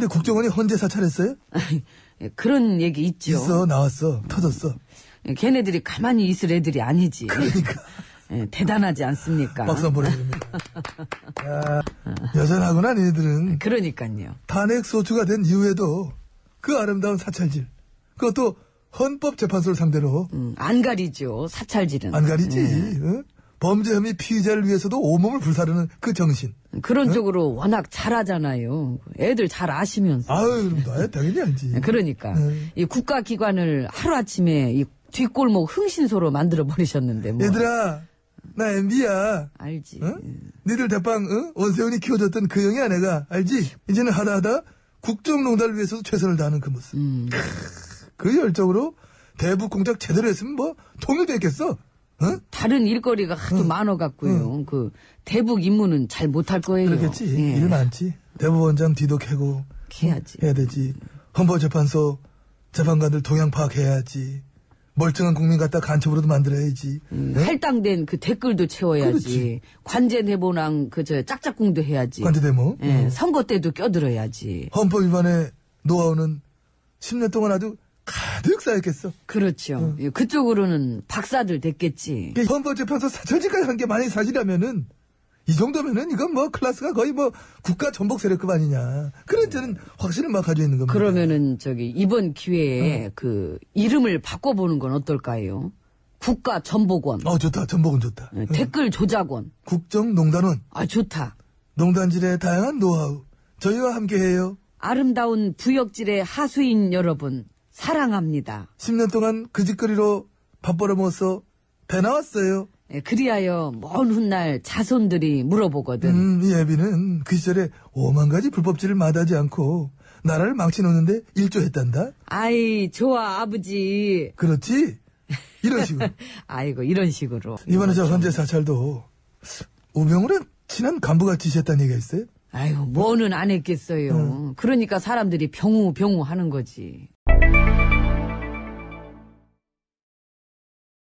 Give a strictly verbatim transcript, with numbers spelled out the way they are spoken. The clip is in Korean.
근데 국정원이 헌재 사찰했어요? 그런 얘기 있죠. 있어, 나왔어, 터졌어. 걔네들이 가만히 있을 애들이 아니지. 그러니까. 예, 대단하지 않습니까? 박수 한번 보내드립니다. 야, 여전하구나, 니네들은. 그러니까요. 탄핵 소추가 된 이후에도 그 아름다운 사찰질. 그것도 헌법재판소를 상대로. 음, 안 가리죠, 사찰질은. 안 가리지. 예. 어? 범죄 혐의 피의자를 위해서도 온몸을 불사르는 그 정신. 그런 어? 쪽으로 워낙 잘하잖아요. 애들 잘 아시면서. 아유, 나야 당연히 알지. 그러니까 네. 이 국가기관을 하루아침에 이 뒷골목 흥신소로 만들어 버리셨는데 뭐. 얘들아, 나 엠비야. 알지. 어? 니들 대빵 어? 원세훈이 키워줬던 그 형이야 내가. 알지? 이제는 하다 하다 국정농단을 위해서도 최선을 다하는 그 모습. 음. 그 열정으로 대북 공작 제대로 했으면 뭐 통일됐겠어. 어? 다른 일거리가 하도 많아갖고요. 그 대북 임무는 잘 못할 거예요. 그렇겠지. 예. 일 많지. 대법원장 뒤도 캐고 해야지. 해야 되지. 헌법재판소 재판관들 동향 파악해야지. 멀쩡한 국민 갖다 간첩으로도 만들어야지. 음, 네? 할당된 그 댓글도 채워야지. 그렇지. 관제 내보랑 그 저 짝짝꿍도 해야지. 관제대모. 예, 어. 선거 때도 껴들어야지. 헌법 위반의 노하우는 십 년 동안 아주 가득 쌓였겠어. 그렇죠. 예, 그쪽으로는 박사들 됐겠지. 이게 헌법재판소 사찰직까지 한 게 만약에 사실이라면은 이 정도면은 이건 뭐 클래스가 거의 뭐 국가 전복 세력급 아니냐. 그런 데는 확신을 막 가지고 있는 겁니다. 그러면은 저기 이번 기회에 어. 그 이름을 바꿔보는 건 어떨까요? 국가 전복원, 어 좋다. 전복은 좋다. 예, 어. 댓글 조작원. 국정농단원. 아 좋다. 농단질의 다양한 노하우. 저희와 함께해요. 아름다운 부역질의 하수인 여러분 사랑합니다. 십 년 동안 그 짓거리로 밥 벌어먹어서 배 나왔어요. 예, 그리하여 먼 훗날 자손들이 물어보거든. 음, 이 애비는 그 시절에 오만 가지 불법질을 마다하지 않고 나라를 망치놓는데 일조했단다. 아이 좋아 아버지. 그렇지? 이런 식으로. 아이고 이런 식으로. 이번에 저 헌재 사찰도 우병우랑 친한 간부가 지시했다는 얘기가 있어요? 아이고 뭐는 안 했겠어요. 그러니까 사람들이 병우 병우 하는 거지.